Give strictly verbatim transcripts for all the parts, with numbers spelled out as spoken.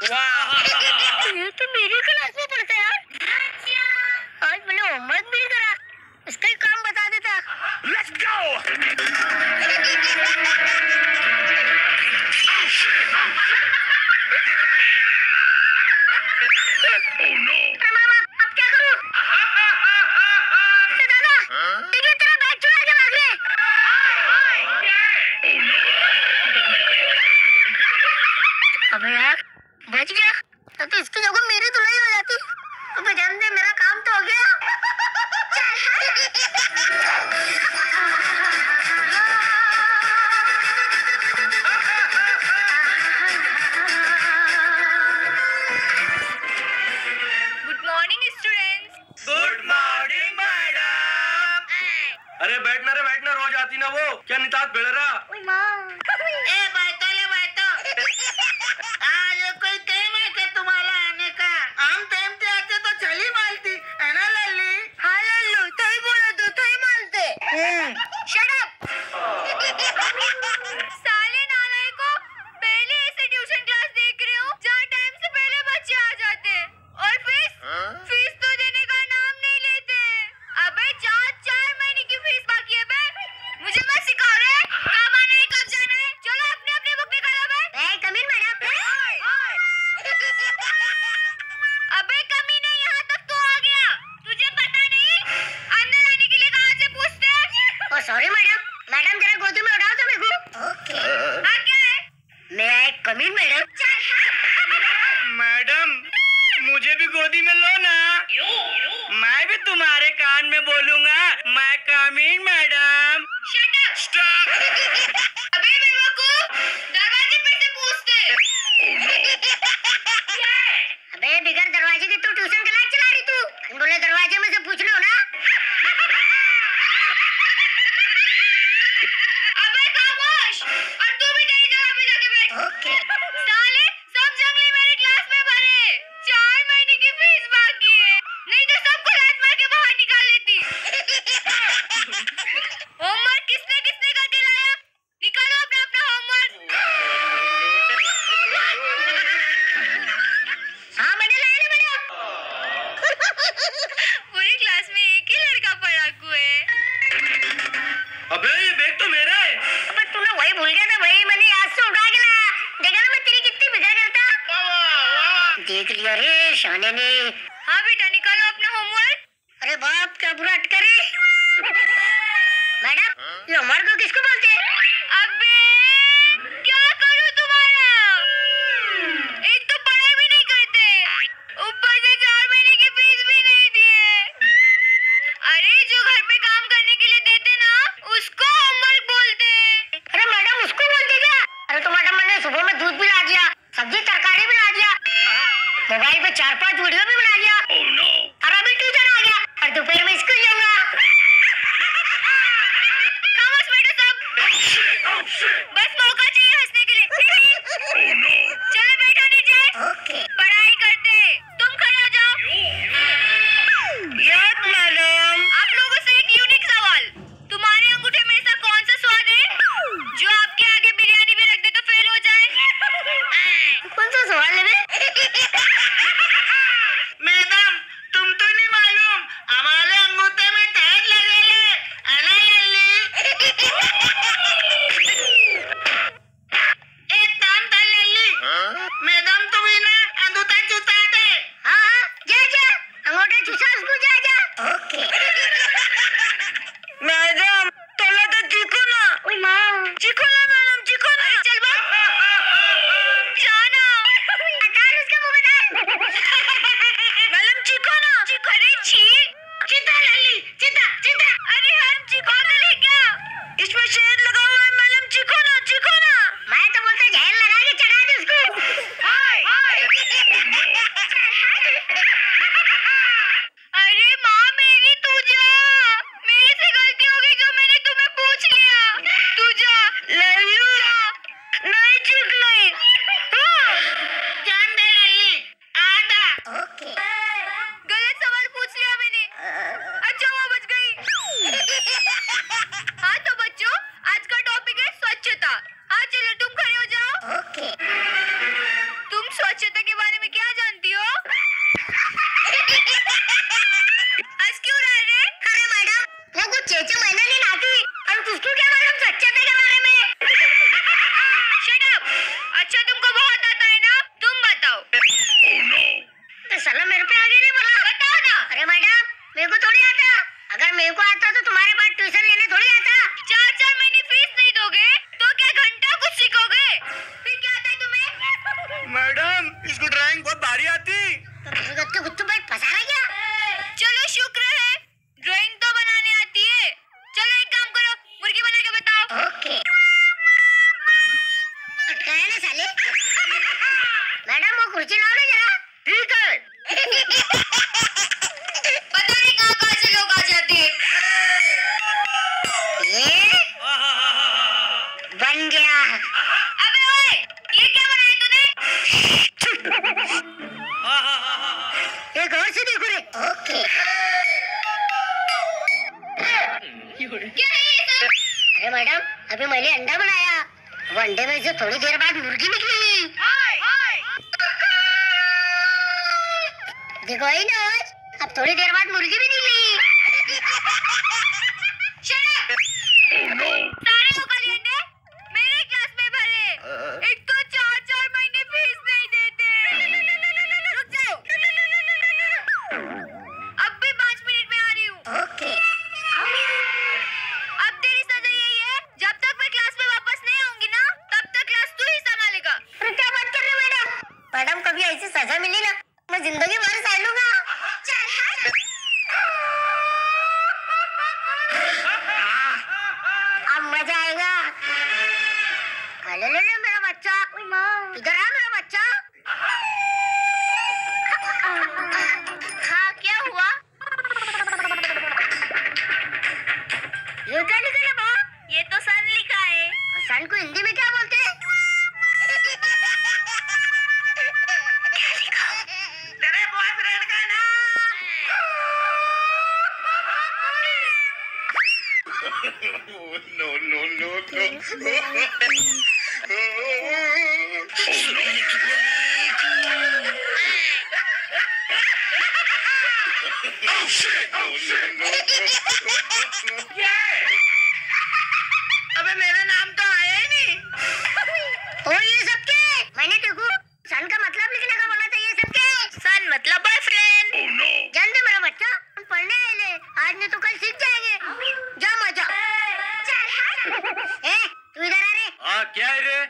ये तो मेरी क्लास में पढ़ता है यार। आज मैंने होमवर्क भी करा, इसका ही काम बता देता। Let's go! Oh no! मामा, अब क्या करूं? दादा, देखिए तेरा बैग चुरा के भाग रहे। अबे यार, बच गया। अब तो इसकी जगह मेरी धुलाई हो जाती। अबे जान दे, मेरा काम तो हो गया। Good morning students. Good morning madam. अरे बैठना रे बैठना, रोज आती ना वो, क्या नितात भिड़ रहा? ओए माँ। ए बैठो ले बैठो। आज कोई टाइम है क्या तुम्हारा आने का? हम टाइम पे आते तो चली मालती है ना लल्ली? हाँ लल्लू, तो ही बोला तो, तो ही मानते। Shut up. साले नालायको, पहले ऐसे ट्यूशन क्लास देख रहे हो जहाँ टाइम से पहले बच्चे आ जाते हैं और फीस फीस तो देने का नाम नहीं लेते। अबे चार चार महीने की फीस बाकी है बे। मुझे मत सिखाओ रे, कब आना है कब जाना है। चलो अपने अपने बुक निकालो बे। ए कमीन मैडम। अबे कमीने, यहाँ तक तो आ गया, तुझे पता नहीं अंदर आने के लिए कहाँ से पूछते हैं? ओ सॉरी मैडम, मैडम जरा गोदी में उठाओ तो मेरे को। ओके। हाँ क्या है? मैं एक कमीन मैडम। मैडम मुझे भी गोदी में लो ना, मैं भी तुम्हारे कान में बोलूंगा, मैं कमीन मैडम। Shut up! Stop! अबे बेवकूफ, दरवाजे पे से पूछते। अबे बिगर दरवाजे की तू ट्यूशन क्लास चला रही तू? बोले दरवाजे में से पूछ लो ना। अबे खामोश, और तू भी तेरी जगह पे जाके बैठ। ओके। साले सब जंगली मेरे क्लास में भरे, चार महीने की फीस बाकी है, नहीं तो सबको लात मार के बाहर निकाल लेती। होमवर्क किसने किसने करके लाया? निकालो अपना अपना होमवर्क। हाँ मैंने लाया ना मैडम। पूरी क्लास में एक ही लड़का पढ़ाकू है। अबे ये बैग तो मेरा है। अबे तूने वही भूल गया था भाई, मैंने याद से उठा के लाया। देखा ना मैं तेरी कितनी फिक्र करता। देख लिया रे शाने ने। हाँ बेटा, निकालो अपना होमवर्क। अरे बाप, क्या बुरा अटका रे। मैडम, ये होमवर्क को किसको बोलते हैं? अबे क्या करूं तुम्हारा? एक तो पढ़ाई भी नहीं करते, ऊपर से चार महीने की फीस भी नहीं दिए। अरे जो घर पे काम करने के लिए देते ना, उसको होमवर्क बोलते हैं। अरे मैडम, उसको बोलते क्या? अरे तो मैडम मैंने सुबह में दूध भी ला दिया, सब्जी तरकारी भी ला दिया, मोबाइल पे चार पांच वीडियो भी बना दिया। Oh no! और अभी ट्यूशन आ गया और दोपहर में स्कूल जाऊंगा। खामोश बैठो सब, Oh shit! बस मौका चाहिए हंसने के लिए। Oh no! चलो बैठो नीचे, ओके। पढ़ाई करते। तुम खड़े हो जाओ। Yes madam. आप लोगों से एक यूनिक सवाल, तुम्हारे अंगूठे में ऐसा कौन सा स्वाद है जो आपके आगे बिरयानी भी रख दे तो फेल हो जाए? कौन सा सवाल है बे? मैडम तुम तो नहीं मालूम, हमारे अंगूठे में टैग लगेले, है ना लल्ली? चटकाया ना साले। मैडम वो कुर्सी लाओ ना जरा। ठीक है। पता नहीं कहाँ कहाँ से लोग आ जाते हैं। ये बन गया। अबे ओए, ये क्या बनाया तूने? एक और से देखो रे। ओके। क्या है ये सब? अरे मैडम अभी मैंने अंडा बनाया, वो अंडे में से थोड़ी देर बाद मुर्गी निकली। देखो ही ना, अब थोड़ी देर बाद मुर्गी भी निकली। सारे मुकाली अंडे मेरे क्लास में भरे। एक तो चार चार महीने फीस नहीं देते। रुक जाओ, अब भी पाँच मिनट में आ रही हूँ। ओके। अब तेरी सजा यही है, जब तक मैं क्लास में वापस नहीं आऊंगी ना, तब तक क्लास तू ही संभालेगा। अरे क्या बात कर रहे हो मैडम? मैडम कभी ऐसी सजा मिली ना, मैं जिंदगी भर सह लूंगा। अब मजा आएगा। अरे ले ले मेरा बच्चा, इधर आ मेरा बच्चा। हाँ, क्या हुआ? ये क्या लिखा बा? ये तो सन लिखा है। सन को हिंदी में क्या बोलते हैं? तेरे बॉयफ्रेंड का नाम। No, no, no, अबे मेरा नाम तो आया ही नहीं। ओ ये सब क्या है? मैंने देखो सन का मतलब लिखने का बोला था, ये सब क्या है? सन मतलब बॉयफ्रेंड। जान दे मेरा बच्चा, हम पढ़ने आए ले, आज नहीं तो कल सीख जाएंगे। जा मजा। ए तू इधर आ रे। हाँ क्या है रे?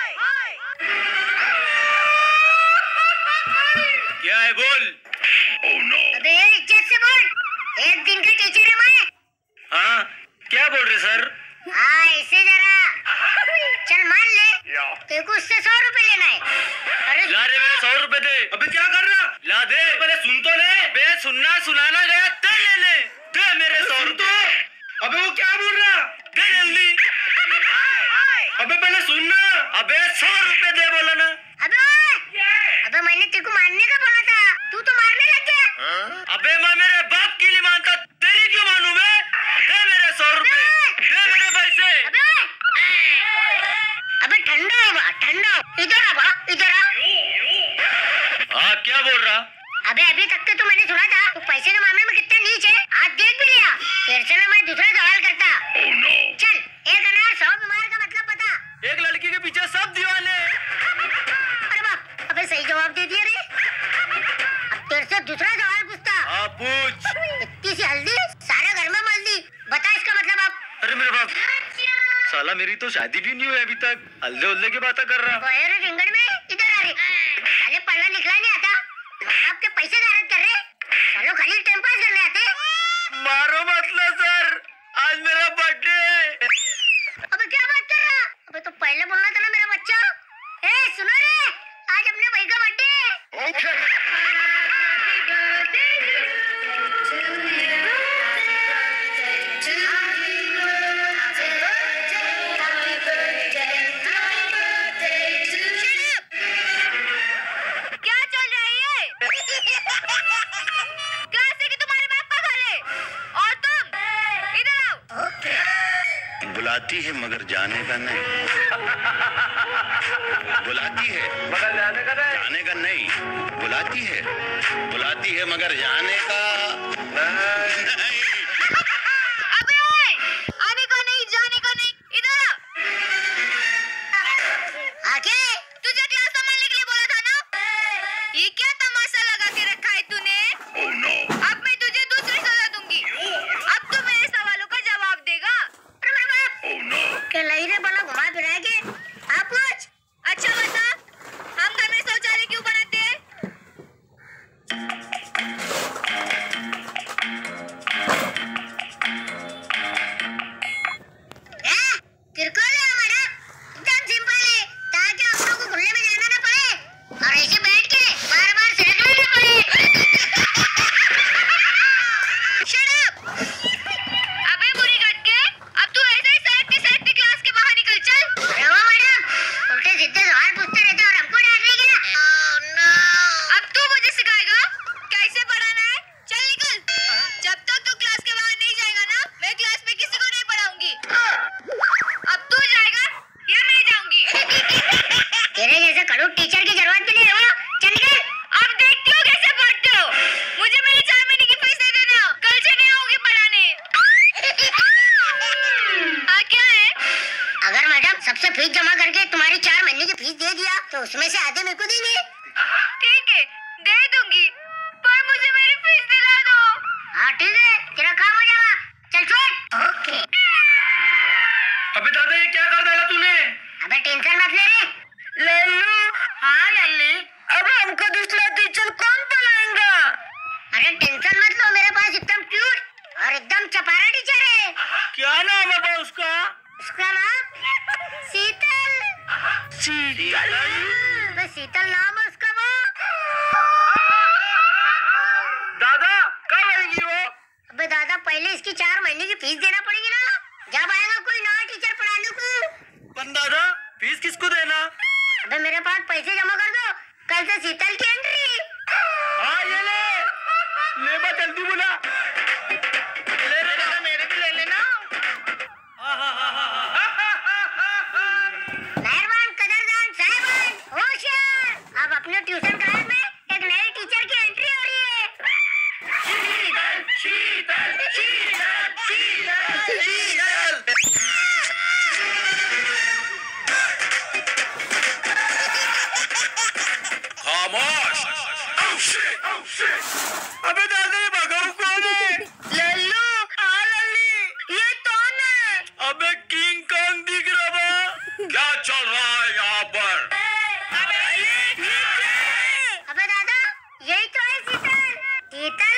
क्या है बोल? अबे यार इज्जत से बोल, एक दिन का टीचर है मैं। हाँ क्या बोल रहे सर? हाँ ऐसे जरा चल मान ले, तेरे को उससे सौ रुपए लेना है। अरे ला रे मेरे सौ रुपए दे। अबे क्या कर रहा? ला दे, पहले सुन तो ले। बे सुनना सुनाना गया, दे ले ले। दे मेरे सौ रुपए। अबे वो क्या बोल रहा? दे जल्दी। अबे पहले सुनना। अबे सौ रुपए दे बोला ना। अबे ओए, अबे मैंने तेरे को मारने का बोला था, तू तो मारने लग गया। अबे मैं मेरे बाप के लिए मानता, तेरी क्यों मानूं मैं? दे मेरे सौ रुपए, दे मेरे पैसे। अबे ओए, अबे ठंडा है बा, ठंडा। इधर आ बा, इधर आ। हाँ क्या बोल रहा? अबे अभी तक तो, तो मैंने सुना था तू पैसे के मामले में कितना नीच है, आज देख भी लिया। तेरे से ना मैं दूसरा सवाल करता। चल एक अनार सौ बीमार का मतलब बता। एक लड़की के पीछे सब दीवाने। अरे बाप, अबे सही जवाब दे दिया रे। अब तेरे से दूसरा सवाल पूछता। हाँ पूछ। इतनी सी हल्दी सारे घर में मल दी, बता इसका मतलब आप। अरे मेरे बाप, साला मेरी तो शादी भी नहीं हुई अभी तक, हल्ले उल्ले की बातें कर रहा। ओए रे रिंगड़ में, इधर आ रे। साले पढ़ना लिखना नहीं आता, आपके पैसे गारत कर रहे, सालों खाली टाइम पास करने आते। मारो मतलब सर, आज मेरा बर्थडे है। अबे क्या बात कर रहा? अबे तो पहले बोलना था ना मेरा बच्चा। ए सुनो रे, आज अपने भाई का बर्थडे है। okay. क्या चल रहा है ये? क्लास है कि तुम्हारे बाप का घर है? और तुम इधर आओ। बुलाती है मगर जाने का नहीं। बुलाती है मगर जाने का नहीं। जाने का नहीं। बुलाती है बुलाती है मगर जाने का नहीं। अबे ओए, आने का नहीं, जाने का नहीं, इधर आ। आके तुझे क्लास संभालने के लिए बोला था ना? ये क्या तमाशा लगा के रखा है तूने? Oh no! अब मैं तुझे दूसरी सजा दूंगी। अब तू मेरे सवालों का जवाब देगा। Oh no! के लई रे बड़ा घुमा फिरा के आप पूछ। अच्छा बता, हम घर में शौचालय क्यों बनाते हैं? करके तुम्हारी चार महीने की फीस दे दिया तो उसमें से आधे मेरे को देंगे। ठीक है, दे दूंगी, पर मुझे मेरी फीस दिला दो। हाँ ठीक है, तेरा काम हो जाएगा, चल छोड़। ओके। अबे दादा ये क्या कर डाला तूने? अबे टेंशन मत ले रे। लल्लू। हाँ लल्ली, अब हमको दूसरा टीचर कौन पढ़ाएगा? अरे टेंशन मत लो, मेरे पास एकदम क्यूट और एकदम चपारा टीचर है। क्या नाम है बा उसका? उसका नाम शीतल। शीतल? बस शीतल नाम है उसका। वो दादा कब आएगी वो? अबे दादा पहले इसकी चार महीने की फीस देना पड़ेगी ना, जब आएगा कोई नया टीचर पढ़ाने को। पर दादा फीस किसको देना? अबे मेरे पास पैसे जमा कर दो, कल से शीतल की एंट्री। हाँ ये ले, ले बा जल्दी बुला। ले रे दादा, मेरे भी ले लेना। मेहरबान कदरदान साहिबान होशियार, अब अपने ट्यूशन क्लास में एक नए टीचर की एंट्री हो रही है। शीतल शीतल शीतल शीतल शीतल। खामोश। अबे दादा ये भगाऊ कौन है? लल्लू। हाँ लल्ली, ये कौन है? अबे किंग कॉन्ग दिख रहा बा। क्या चल रहा है यहाँ पर? अबे दादा यही तो है शीतल। शीतल